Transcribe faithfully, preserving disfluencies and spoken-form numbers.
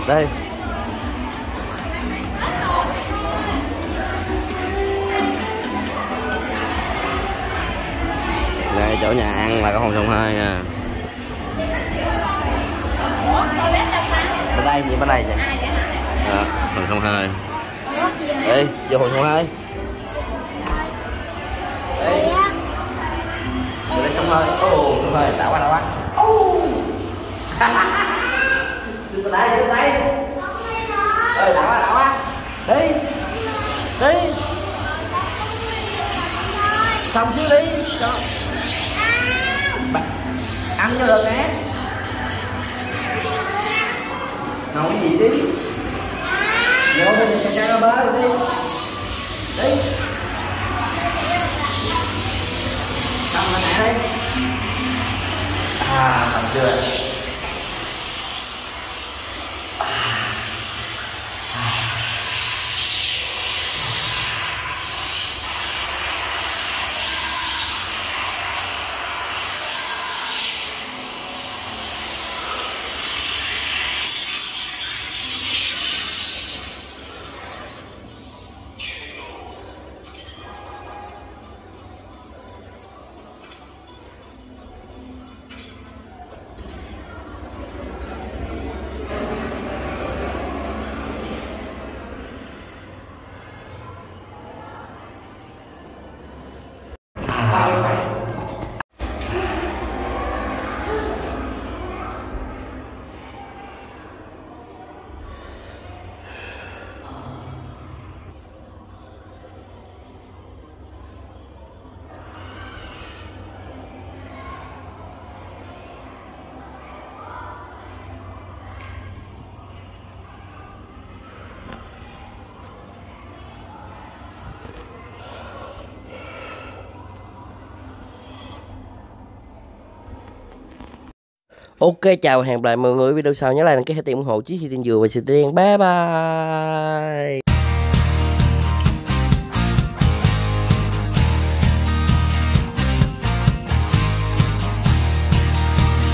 Đây. Đây chỗ nhà ăn là có phòng sông hơi nha. Bên đây, như bên đây vậy. À, phòng sông hơi. Đi, vô phòng sông hơi. Đi. Vô đây sông hơi. Ồ, sông hơi tạo quá đâu quá. Đi bên đây, đi bên đây. Ơi, tạo quá, tạo quá. Đi. Đi. Xong xíu đi. Cho. Ăn cho được nè. Nấu cái gì đi. Vô đi cho cho nó bơi đi. Đi. Xong rồi nè đi. À, xong chưa? Ok, chào, hẹn gặp lại mọi người video sau, nhớ like đăng ký, hãy tìm ủng hộ Chí Khi Tiên Dừa và Sĩ Tiên. Bye bye.